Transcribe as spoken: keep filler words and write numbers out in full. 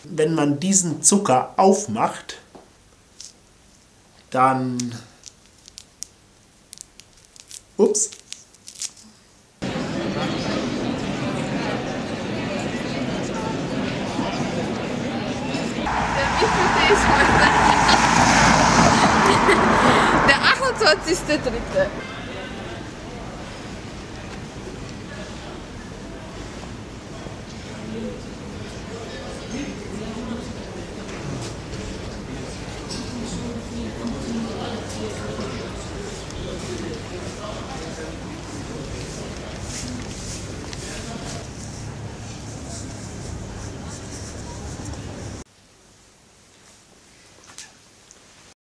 Wenn man diesen Zucker aufmacht, dann... Ups. Der wievielte ist heute? Der achtundzwanzigste dritte